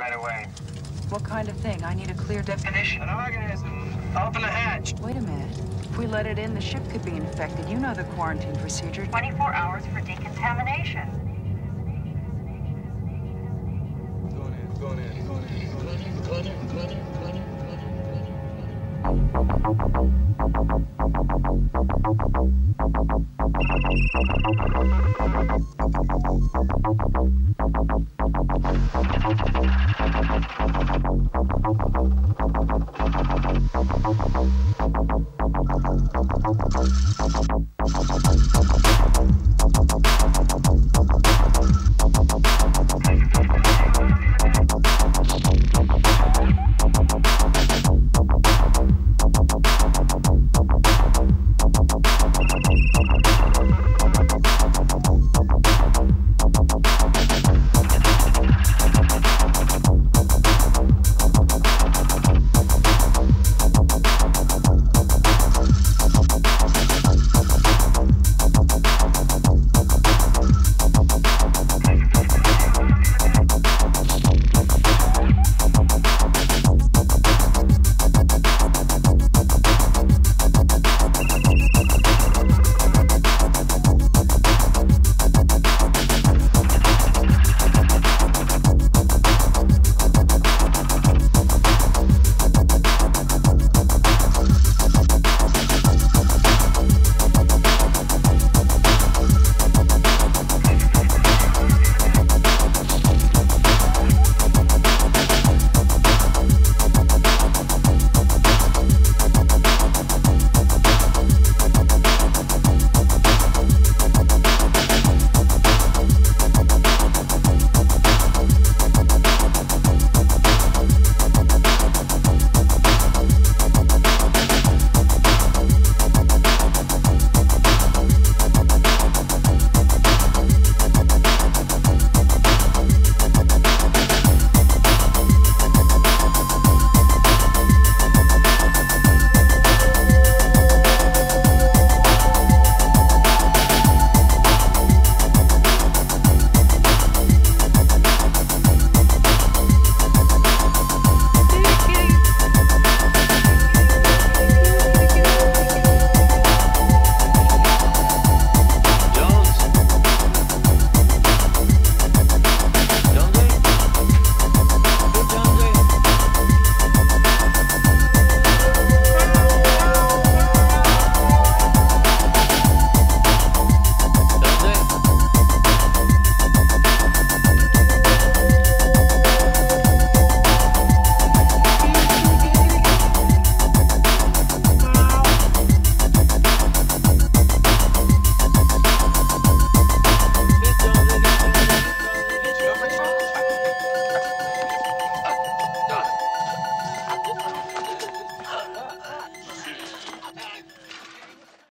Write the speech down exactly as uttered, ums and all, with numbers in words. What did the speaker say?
right away. What kind of thing? I need a clear definition. An organism. Open the hatch. Wait a minute. If we let it in, the ship could be infected. You know the quarantine procedure. twenty-four hours for decontamination. Going in, going in, going in, going in, going in, going in, going in.